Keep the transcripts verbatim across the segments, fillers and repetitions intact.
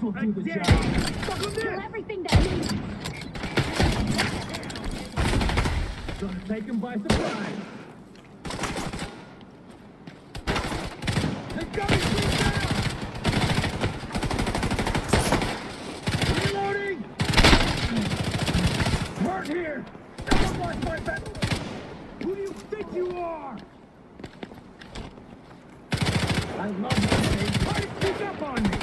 will do the job. Kill everything that moves. Gonna take him by surprise. They got me pinned down. Reloading. Hurt here. Someone watch my back. Who do you think you are? I love this thing. Try to sneak up on me.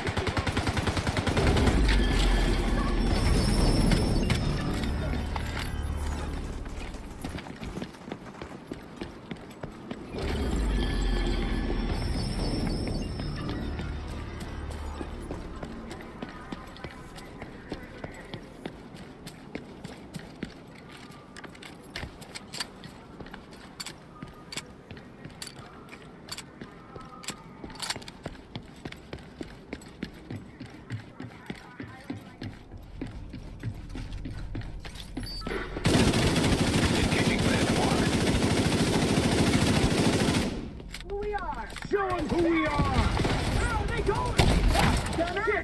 Show them who we are! How are they going? Shit!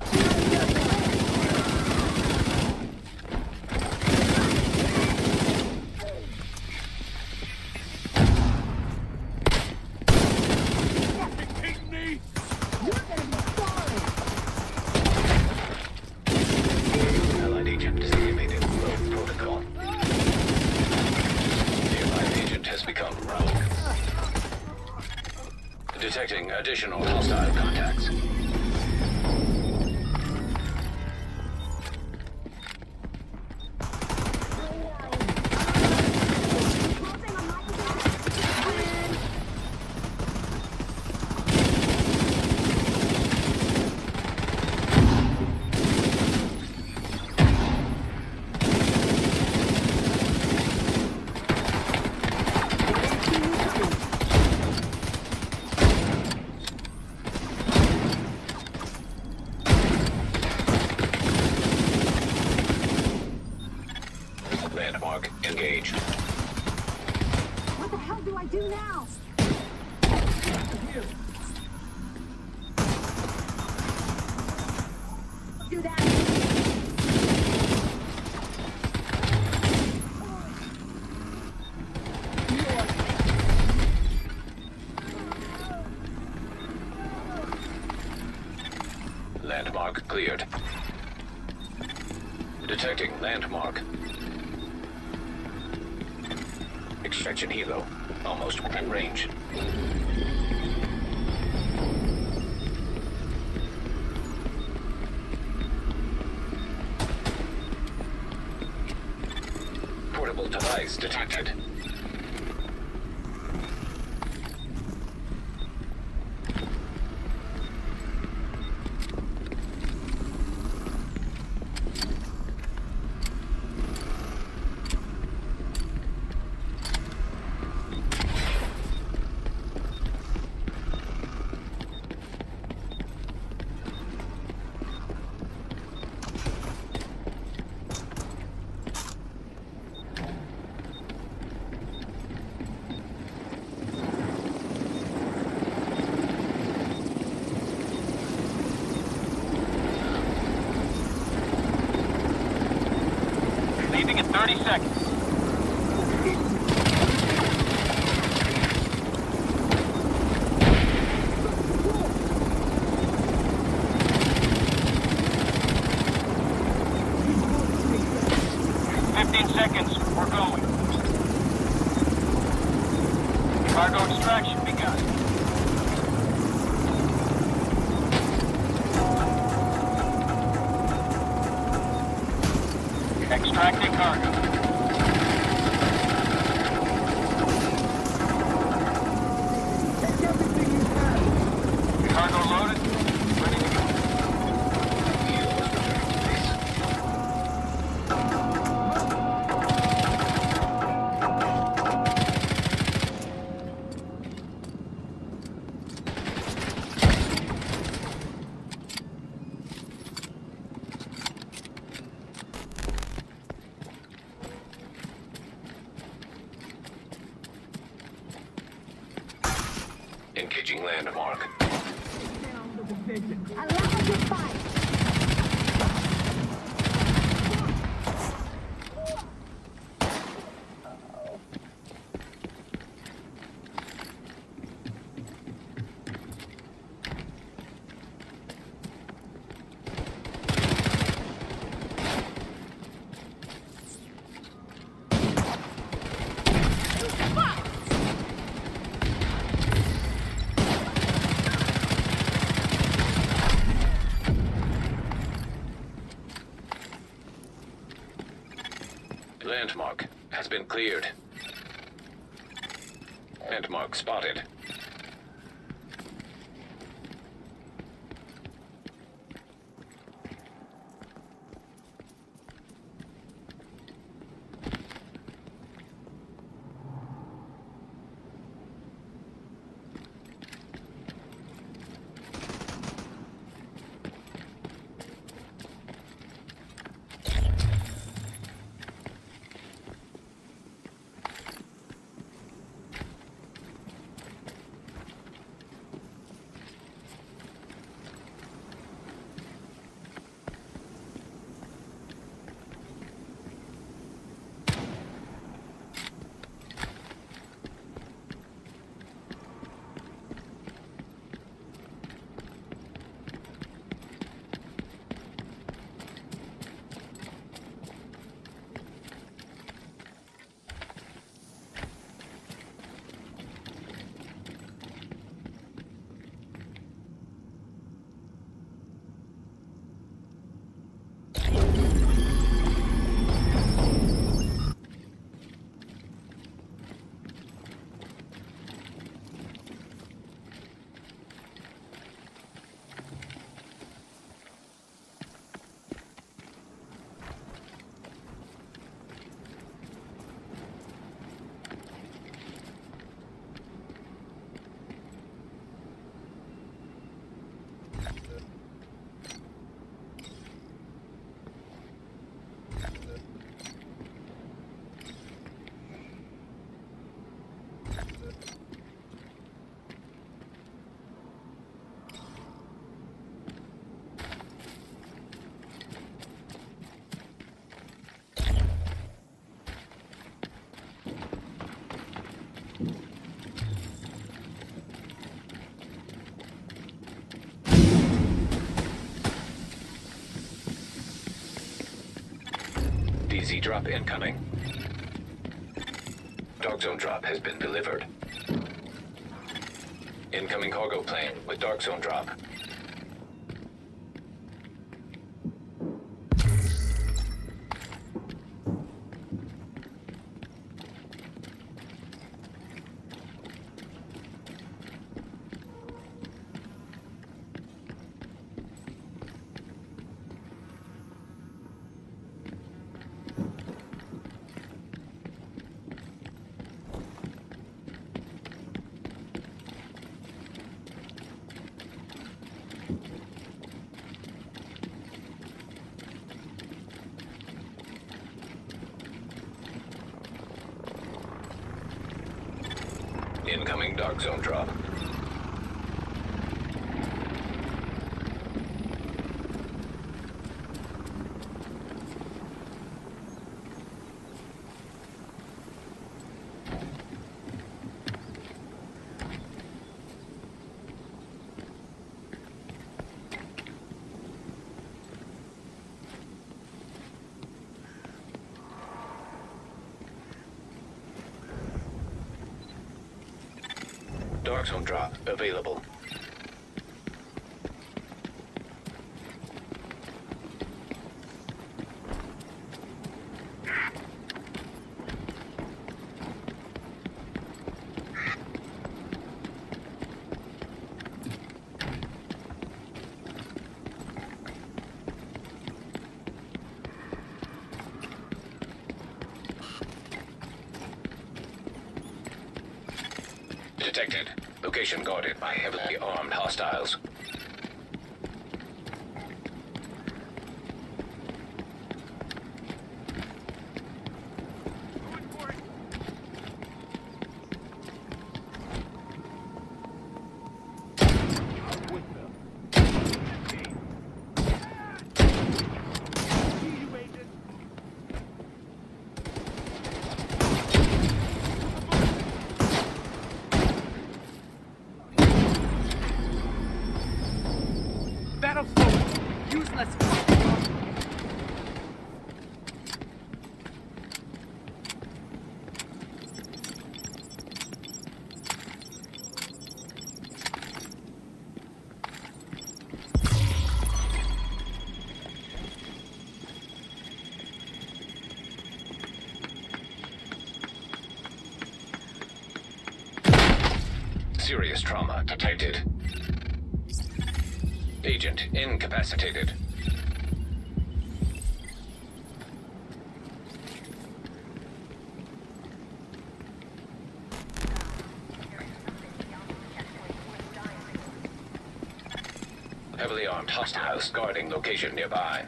Hate me? You're gonna be sorry! Allied agent disactivated rogue protocol. The allied agent has become rogue. Detecting additional hostile contacts. Landmark engaged. What the hell do I do now? Do that. Landmark cleared. Detecting landmark. Extraction helo. Almost within range. Portable device detected. Leaving in thirty seconds. fifteen seconds. We're going. Cargo extraction begun. Extracting cargo. Take everything you have! Cargo loaded. Ready to go. Engaging landmark. Down to the station. Allow me to fight. Landmark has been cleared. Landmark spotted. D Z drop incoming. Dark Zone drop has been delivered. Incoming cargo plane with Dark Zone drop. Incoming Dark Zone drop. Dark Zone drop available. Detected. Location guarded by heavily armed hostiles. With them. Serious trauma detected. Agent incapacitated. Heavily armed hostiles guarding location nearby.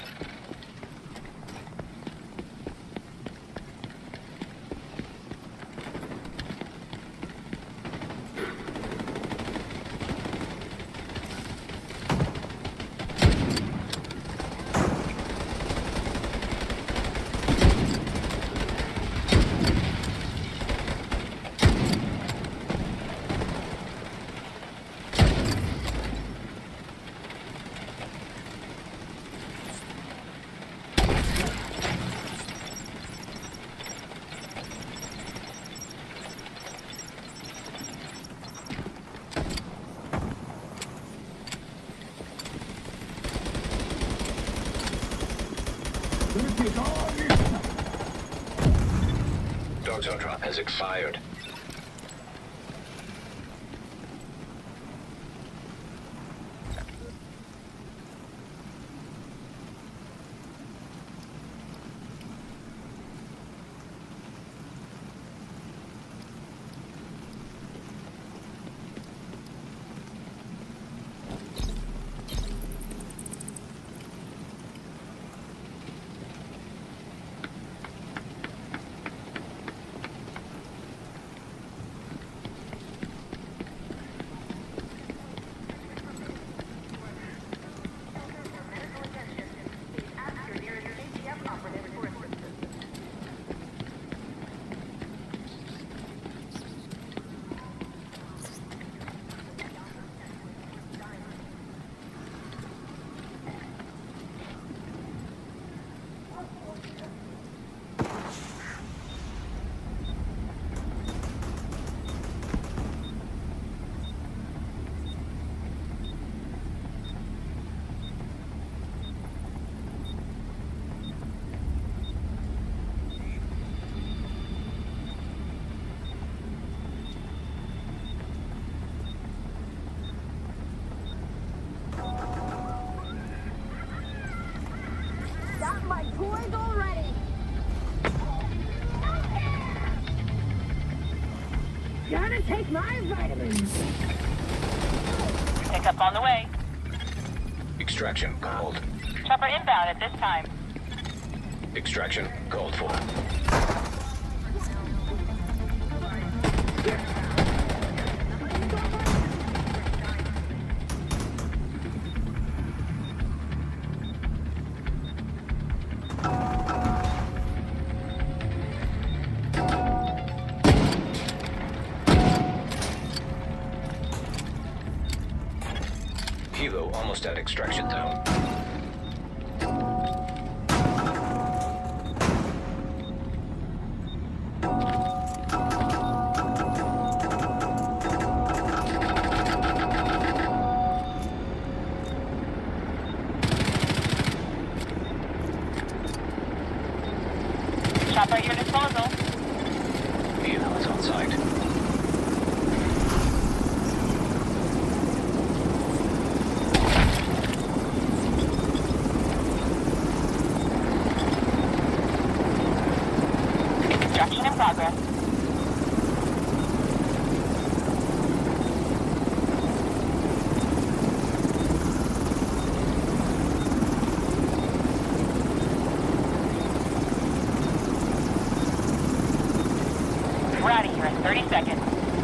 Dog zone drop has expired. Got my toys already. Gotta take my vitamins. Pickup on the way. Extraction called. Chopper inbound at this time. Extraction called for. Kilo almost at extraction zone. Chopper at your disposal. Kilo is on site. Extraction in progress. We're out of here in thirty seconds.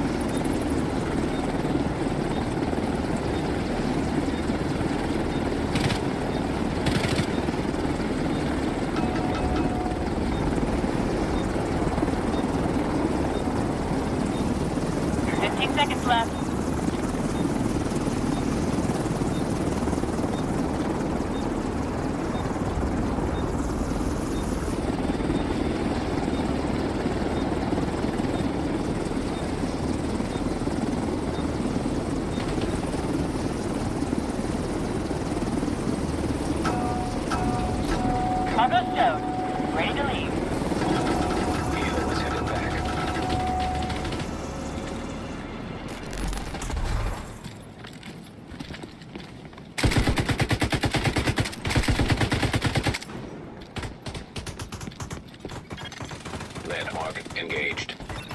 fifteen seconds left. Cargo stowed. Ready to leave. Kilo is headed back. Landmark engaged.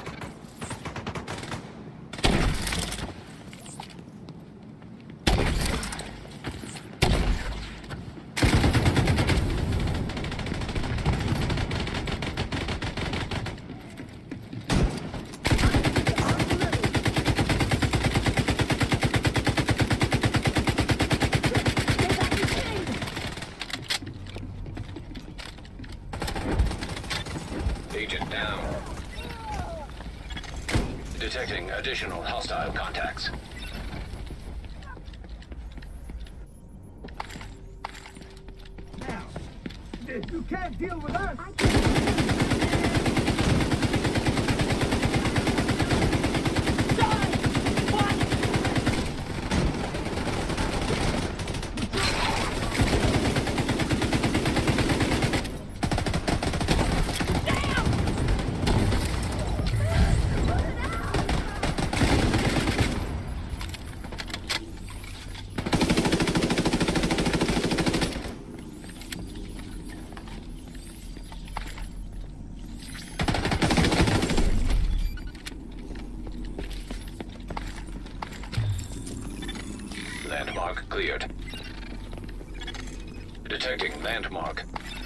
Agent down. Detecting additional hostile contacts. Now, if you can't deal with us, Landmark cleared. Detecting landmark.